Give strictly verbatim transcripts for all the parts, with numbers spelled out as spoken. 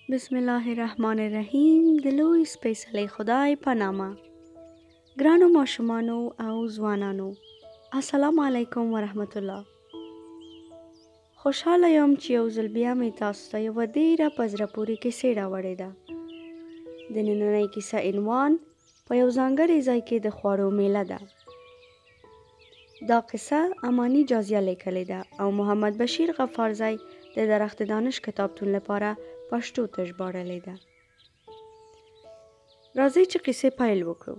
بسم الله الرحمن الرحیم. د لوی سپیڅلی خدای په نامه. ګرانو ماشومانو او ځوانانو، السلام علیکم ورحمت الله. خوشحاله یم چې یو ځل بیا مې تاسو ته یوه ډېره په زړه پورې کیسې راوړې ده. د نننۍ کیسه عنوان په یو ځانګړي ځای کې د خوړو میله ده. دا قصه امانی جازیه لیکلې ده او محمد بشیر غفارزی د درخت دانش کتابتون لپاره پښتو ته ژباړلې ده. راځئ چې قصې پیل وکړو.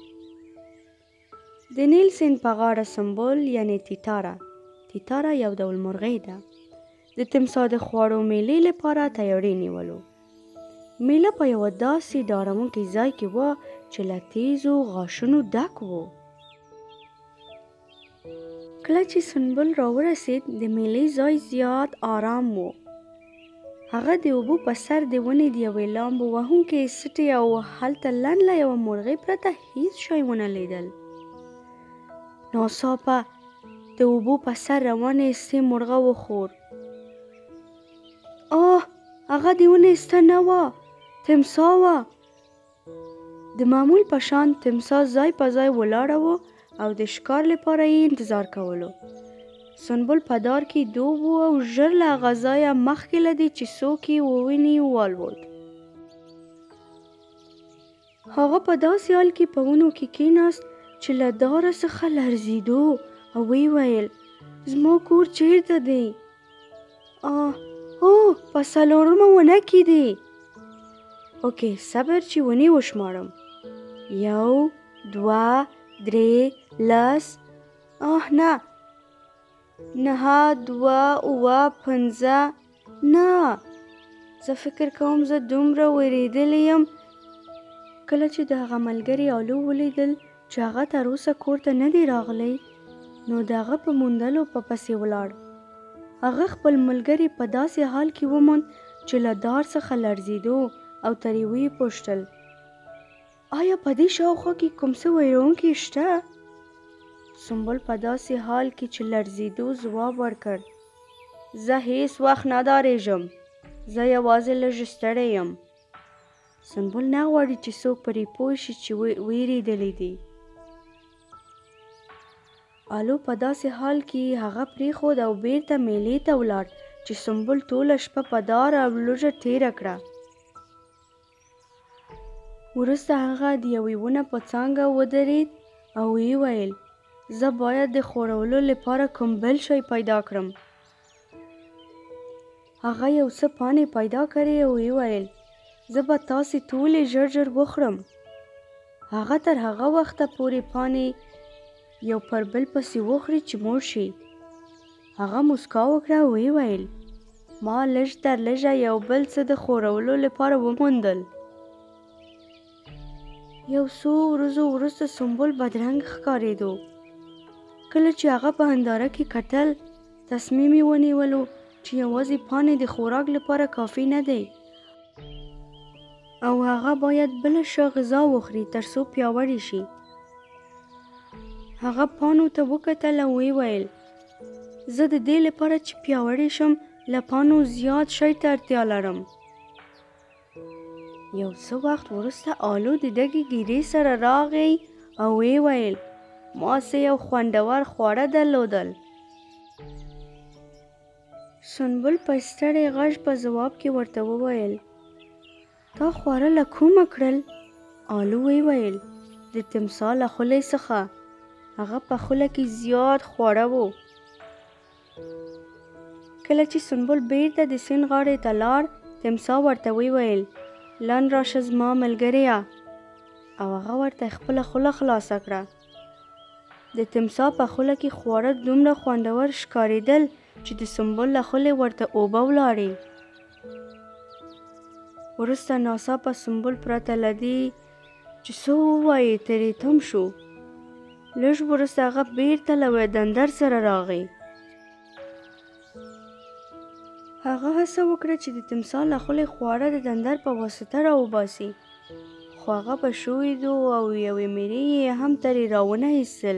د نیل سیند په غاړه سمبول یعنی تیتاره تیتاره یو ډول مرغۍ ده. د تمساح د خوړو میلې لپاره تیاری نیولو. میله په یوه داسې ډارونکي ځای کې وه چې له تیزو غاښونو ډک و. کله چې سنبل راورسېد د میلې ځای زیات آرام و. هغه د اوبو په سر د ونې د یوې لامبو وهونکې سټې او هلته لنډه یوه مرغۍ پرته هیڅ شی ونه لیدل. ناڅاپه د اوبو په سر روانې سټې مرغه وخور. آه، هغه د ونې سټه نه وه، تمساح وه. د معمول په شان تمساح ځای په ځای ولاړه وه او د ښکار لپاره یې انتظار کولو. سنبل په دار کې ډوب و او ژر له هغه ځایه مخکې له دې چې څوک یې وویني والوت. هغه په داسې حال کې په ونو کې کېناست چې له داره څخه لړزېدو او ویې ویل: زما کور چیرته دی؟ آه هو، په څلورمه ونه کې دی. اوکې، صبر چې ونې وشمارم. یو، دوه، درې، لس. آه نه، نهه، دوه، اووه، پنځه. نه، زه فکر کوم زه دومره وېرېدلی یم. کله چې د هغه ملګري الو ولیدل چې هغه تر اوسه کور ته نه دی راغلی، نو د هغه په موندلو په پسې ولاړ. هغه خپل ملګري په داسې حال کې وموند چې له دار څخه لړزېدو او ترې ویې پوښتل: آیا په دې شاوخوا کې کوم څه ویرونکي شته؟ سنبل په داسې حال کې چې لړزېدو ځواب ورکړ: زه هیڅ وخت نه ډارېږم، زه یوازې لږ ستړی یم. سنبل نه غواړي چې څوک پرې پوه شي چې ویرېدلی دی. الو په داسې حال کې هغه پرېښود او بیرته میلې ته ولاړ چې سنبل ټوله شپه په دار او لوږه تېره کړه. وروسته هغه د یوې ونه په څانګه ودرېد او ویې ویل: زه باید د خوړولو لپاره کوم بل شی پیدا کړم. هغه یو څه پاڼې پیدا کړې او ویې ویل: زه به تاسې ټولې ژر ژر وخورم. هغه تر هغه وخته پورې پاڼې یو پر بل پسې وخوري چې موړ شي. هغه موسکا وکړه او ویې ویل: ما لږ تر لږه یو بل څه د خوړولو لپاره وموندل. یو څو ورځو وروسته سنبل بدرنګ ښکارېدو. کله چې هغه په هنداره کې کتل، تصمیم یې ونیولو چې یوازې پاڼې د خوراک لپاره کافي نه دی او هغه باید بله ښه غذا وخوري تر څو پیاوړی شي. هغه پاڼو ته وکتل او ویې ویل: زه د دې لپاره چې پیاوړی شم له پاڼو زیات شی ته اړتیا لرم. یو څه وخت وروسته الو د ډکې ګیدې سره راغی او ویې ویل: ما څه یو خوندور خواړه درلودل. سنبل په ستړي غږ په ځواب کې ورته وویل: تا خواړه له کومه کړل؟ الو ویې ویل: د تمساح له خولې څخه. هغه په خوله کې زیات خواړه وو. کله چې سنبل بیرته د سیند غاړې ته لاړ، تمساح ورته ویې ویل: لنډ راشه زما ملګریه. او هغه ورته خپله خوله خلاصه کړه. د تمساح په خوله کې خواړه دومره خوندور ښکارېدل چې د سنبل له خولې ورته اوبه ولاړې. وروسته ناڅاپه سنبل پرته له دې چې څه ووایي ترې تم شو. لږ وروسته هغه بیرته له دندر سره راغی. هغه هڅه وکړه چې د تمساح له خولې خواړه د دندر په واسطه راوباسي، خو هغه په شویدو او یوې میرې یې هم ترې راونه ایستل.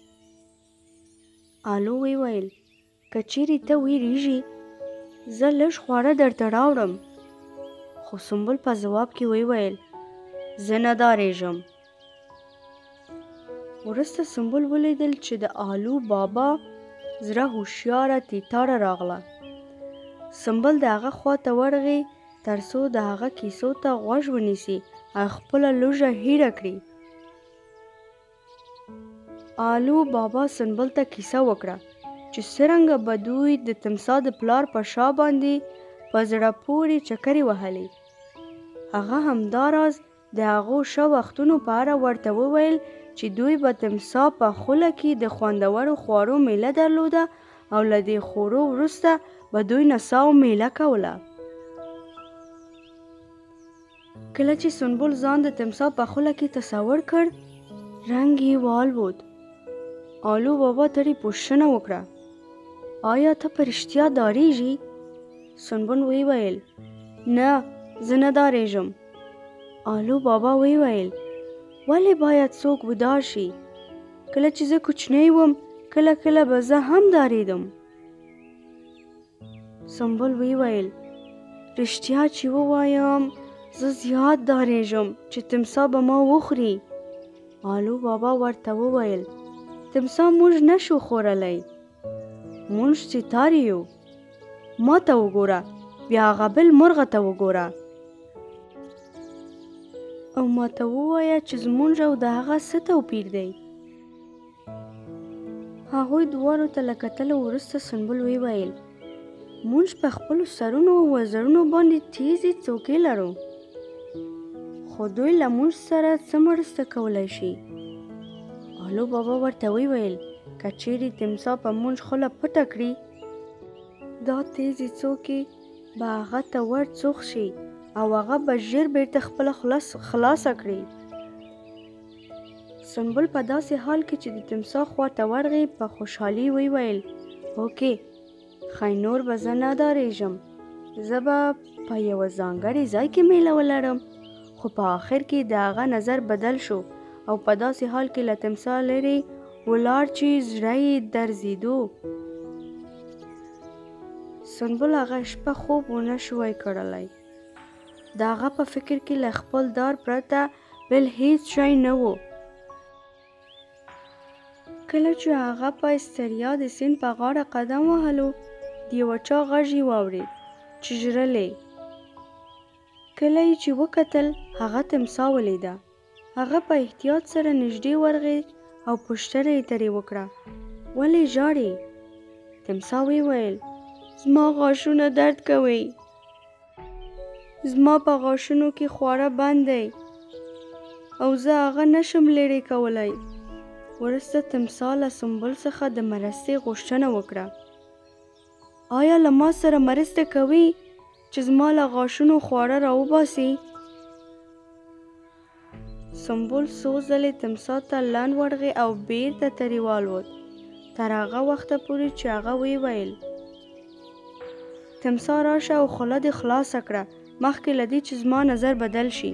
الو ویې ویل: که چیرې ته ویریږي، زه لږ خواړه درته راوړم. خو سنبل په ځواب کې وویل زه نه ډارېږم. وروسته سنبل ولیدل چې د آلو بابا زړه هوښیاره تیتاره راغله. سنبل د هغه خوا ته ورغی تر څو د هغه کیسو ته غوږ ونیسي او خپله لوږه هیره کړي. آلو بابا سنبل ته کیسه وکړه چې څرنګه به دوی د تمساح د پلار په شا باندې په زړه پورې چکرې وهلې. هغه همداراز د هغو ښه وختونو په اړه ورته وویل چې دوی به تمساح په خوله کې د خوندورو خوړو میله درلوده او له دې خوړو وروسته به دوی نڅا او میله کوله. کله چې سنبل ځان د تمساح په خوله کې تصور کړ رنګ یې والوت. آلو بابا ترې پوښتنه وکړه آیا ته په رښتیا ډارېږې؟ سنبل وویل نه زه نه ډارېږم. آلو بابا وویل ولې باید څوک ودار شي؟ کله چې زه کوچنی وم کله کله به زه هم ډارېدم. سنبل وویل رښتیا چې ووایم زه زیات ډارېږم چې تمساح به ما وخوري. آلو بابا ورته وویل تمساح موږ نشو خوړلی، موږ ستار یو. ما ته وګوره بیا هغه بل مرغه ته وګوره او ما ته ووایه چې زموږ او د هغه څه توپیر دی. هغوی دواړو ته له کتلو وروسته سنبل وویل موږ په خپلو سرونو او وزرونو باندې تیزې څوکې لرو، خو دوی له موږ سره څه مرسته کولی شي؟ آلو بابا ورته وویل که چیرې تمساح په موږ خوله پټه کړي دا تیزې څوکې به هغه ته ور څوخ شي او هغه به ژر بیرته خپله خلاصه کړي. سنبل په داسې حال کې چې د تمساح خواته ورغی په خوشحالي وویل اوکې ښایي نور به زه نه ډارېږم، زه به په یوه ځانګړي ځای کې میله ولرم. خو په آخر کې د هغه نظر بدل شو او په داسې حال کې له تمساح لرې ولاړ چې زړه یې درزېدو. سنبل هغه شپه خوب ونه شوی کړلی. د هغه په فکر کې له خپل دار پرته بل هیڅ شی نه و. کله چې هغه په استریا د سیند په غاړه قدم وهلو د یوه چا غږ یې واورېد چې ژړلی. کله یې چې وکتل هغه تمساح ولیده. هغه په احتیاط سره نږدې ورغی او پوښتنه یې ترې وکړه ولې ژاړې؟ تمساح وویل زما غاښونه درد کوي، زما په غاښونو کې خواړه بند دی او زه هغه نشم لرې کولی. وروسته تمساح له سنبل څخه د مرستې غوښتنه وکړه. آیا له ما سره مرسته کوي چې زما له غاښونو خواړه راوباسي؟ سنبل څو ځلې تمساح ته لاند ورغی او بیرته ترې والوت تر هغه وخته پورې چې هغه وویل تمساح راشه او خوله دې خلاصه کړه مخکې له دې چې زما نظر بدل شي.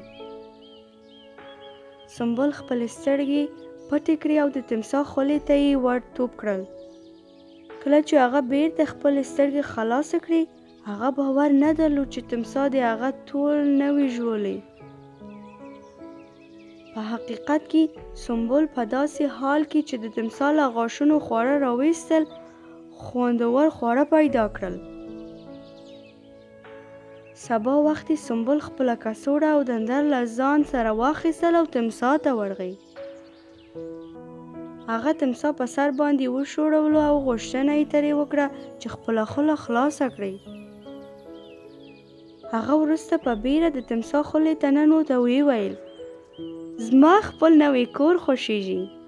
سنبل خپلې سترګې پټې کړې او د تمساح خولې ته یې ور ټوپ کړل. کله چې هغه بیرته خپلې سترګې خلاصې کړې هغه باور نه درلود چې تمساح د هغه ټول نه وي ژولی. په حقیقت کې سنبل په داسې حال کې چې د تمساح له غاښونو خواړه راویستل خوندور خواړه پیدا کړل. سبا وختي سنبل خپله کڅوړه او دندر له ځان سره واخیستل او تمساح ته ورغی. هغه تمساح په سر باندې وښورولو او غوښتنه یې ترې وکړه چې خپله خوله خلاصه کړي. هغه وروسته په بیره د تمساح خولې ته ننوت او ویې ویل زما خپل نوی کور خوښیږي.